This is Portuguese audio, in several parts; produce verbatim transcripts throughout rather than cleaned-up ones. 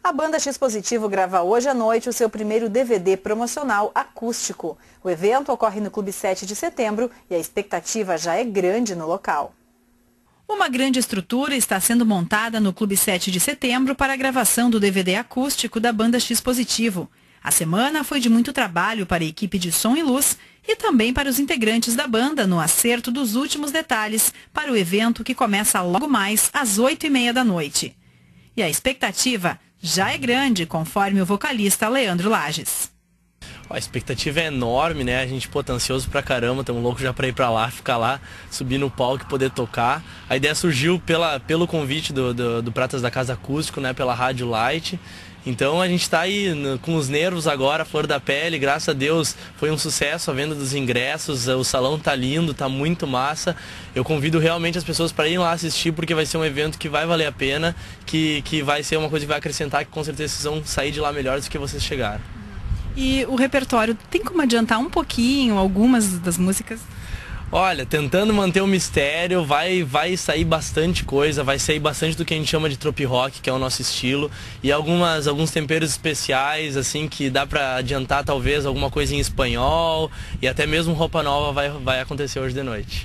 A banda X Positivo grava hoje à noite o seu primeiro D V D promocional acústico. O evento ocorre no Clube sete de Setembro e a expectativa já é grande no local. Uma grande estrutura está sendo montada no Clube sete de Setembro para a gravação do D V D acústico da banda X Positivo. A semana foi de muito trabalho para a equipe de som e luz e também para os integrantes da banda no acerto dos últimos detalhes para o evento que começa logo mais às oito e meia da noite. E a expectativa já é grande, conforme o vocalista Leandro Lages. A expectativa é enorme, né? A gente, pô, tá ansioso pra caramba, estamos loucos já pra ir pra lá, ficar lá, subir no palco e poder tocar. A ideia surgiu pela, pelo convite do, do, do Pratas da Casa Acústico, né? Pela Rádio Light. Então a gente tá aí no, com os nervos agora, flor da pele, graças a Deus foi um sucesso a venda dos ingressos, o salão tá lindo, tá muito massa. Eu convido realmente as pessoas para irem lá assistir, porque vai ser um evento que vai valer a pena, que, que vai ser uma coisa que vai acrescentar, que com certeza vocês vão sair de lá melhores do que vocês chegaram. E o repertório, tem como adiantar um pouquinho algumas das músicas? Olha, tentando manter o mistério, vai, vai sair bastante coisa, vai sair bastante do que a gente chama de trop rock, que é o nosso estilo, e algumas, alguns temperos especiais, assim, que dá pra adiantar talvez alguma coisa em espanhol, e até mesmo roupa nova vai, vai acontecer hoje de noite.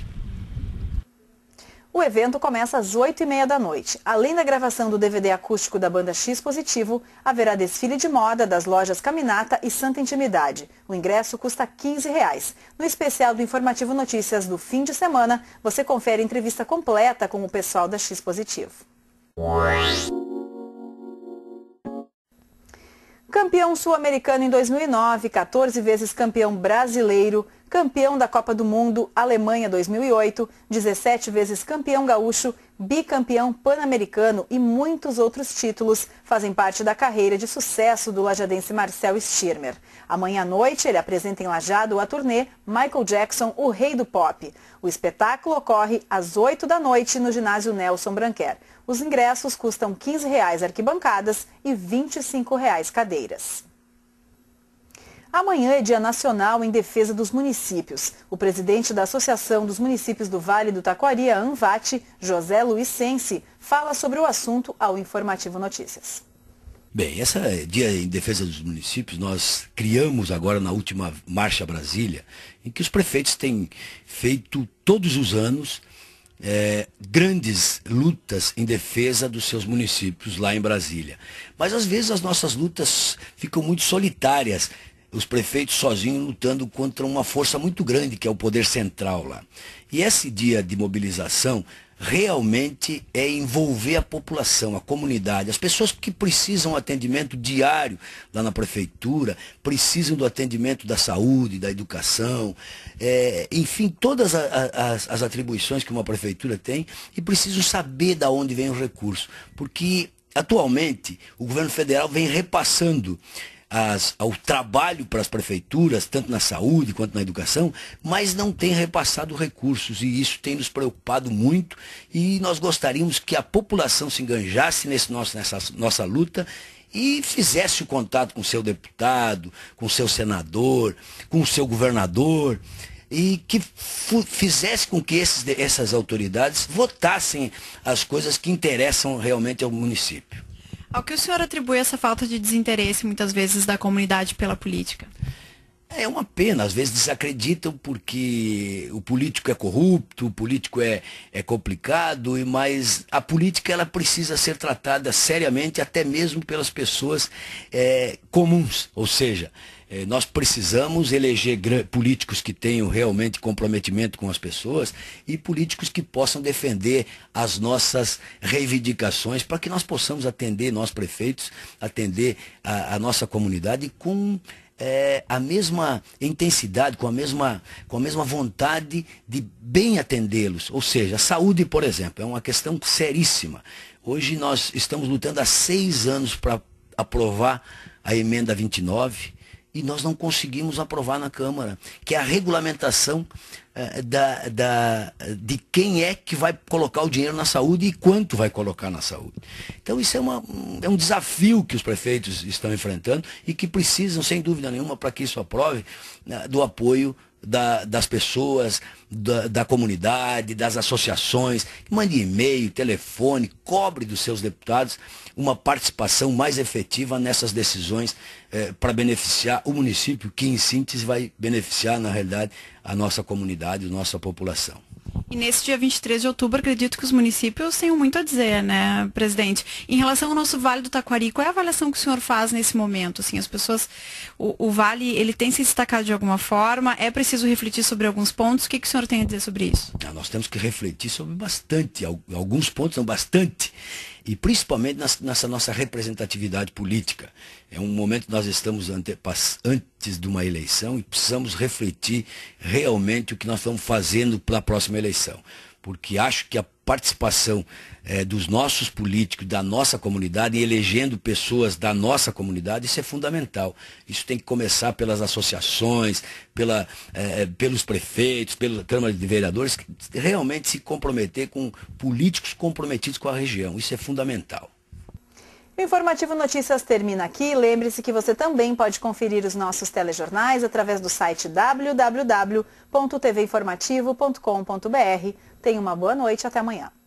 O evento começa às oito e meia da noite. Além da gravação do D V D acústico da banda X Positivo, haverá desfile de moda das lojas Caminata e Santa Intimidade. O ingresso custa quinze reais. No especial do Informativo Notícias do fim de semana, você confere a entrevista completa com o pessoal da X Positivo. Campeão sul-americano em dois mil e nove, quatorze vezes campeão brasileiro, campeão da Copa do Mundo, Alemanha dois mil e oito, dezessete vezes campeão gaúcho, bicampeão pan-americano e muitos outros títulos fazem parte da carreira de sucesso do lajadense Marcel Stirmer. Amanhã à noite ele apresenta em Lajado a turnê Michael Jackson, o Rei do Pop. O espetáculo ocorre às oito da noite no ginásio Nelson Branquer. Os ingressos custam quinze reais arquibancadas e vinte e cinco reais cadeiras. Amanhã é Dia Nacional em Defesa dos Municípios. O presidente da Associação dos Municípios do Vale do Taquari, a ANVAT, José Luiz Sensi, fala sobre o assunto ao Informativo Notícias. Bem, esse Dia em Defesa dos Municípios nós criamos agora na última Marcha Brasília, em que os prefeitos têm feito todos os anos É, grandes lutas em defesa dos seus municípios lá em Brasília. Mas às vezes as nossas lutas ficam muito solitárias, os prefeitos sozinhos lutando contra uma força muito grande que é o poder central lá. E esse dia de mobilização realmente é envolver a população, a comunidade, as pessoas que precisam de atendimento diário lá na prefeitura, precisam do atendimento da saúde, da educação, é, enfim, todas a, a, as, as atribuições que uma prefeitura tem e precisam saber de onde vem o recurso, porque atualmente o governo federal vem repassando As, ao trabalho para as prefeituras, tanto na saúde quanto na educação, mas não tem repassado recursos e isso tem nos preocupado muito e nós gostaríamos que a população se enganjasse nesse nosso, nessa nossa luta e fizesse o contato com o seu deputado, com o seu senador, com o seu governador e que fizesse com que esses, essas autoridades votassem as coisas que interessam realmente ao município. Ao que o senhor atribui essa falta de desinteresse, muitas vezes, da comunidade pela política? É uma pena, às vezes desacreditam porque o político é corrupto, o político é, é complicado, mas a política ela precisa ser tratada seriamente, até mesmo pelas pessoas é, comuns, ou seja, é, nós precisamos eleger políticos que tenham realmente comprometimento com as pessoas e políticos que possam defender as nossas reivindicações para que nós possamos atender, nós prefeitos, atender a, a nossa comunidade com é, a mesma intensidade, com a mesma, com a mesma vontade de bem atendê-los. Ou seja, a saúde, por exemplo, é uma questão seríssima. Hoje nós estamos lutando há seis anos para aprovar a emenda vinte e nove, e nós não conseguimos aprovar na Câmara, que é a regulamentação eh, da, da, de quem é que vai colocar o dinheiro na saúde e quanto vai colocar na saúde. Então isso é, uma, é um desafio que os prefeitos estão enfrentando e que precisam, sem dúvida nenhuma, para que isso aprove, né, do apoio da, das pessoas, da, da comunidade, das associações, mande e-mail, telefone, cobre dos seus deputados uma participação mais efetiva nessas decisões eh, para beneficiar o município, que em síntese vai beneficiar, na realidade, a nossa comunidade, a nossa população. E nesse dia vinte e três de outubro, acredito que os municípios tenham muito a dizer, né, presidente? Em relação ao nosso Vale do Taquari, qual é a avaliação que o senhor faz nesse momento? Assim, as pessoas, o, o Vale, ele tem se destacado de alguma forma? É preciso refletir sobre alguns pontos? O que, que o senhor tem a dizer sobre isso? Ah, nós temos que refletir sobre bastante, alguns pontos são bastante, e principalmente nessa nossa representatividade política. É um momento que nós estamos ante, antes de uma eleição e precisamos refletir realmente o que nós estamos fazendo para a próxima eleição. Porque acho que a participação é, dos nossos políticos, da nossa comunidade, e elegendo pessoas da nossa comunidade, isso é fundamental. Isso tem que começar pelas associações, pela, é, pelos prefeitos, pela Câmara de Vereadores, que realmente se comprometer com políticos comprometidos com a região. Isso é fundamental. O Informativo Notícias termina aqui. Lembre-se que você também pode conferir os nossos telejornais através do site w w w ponto t v informativo ponto com ponto b r. Tenha uma boa noite, até amanhã.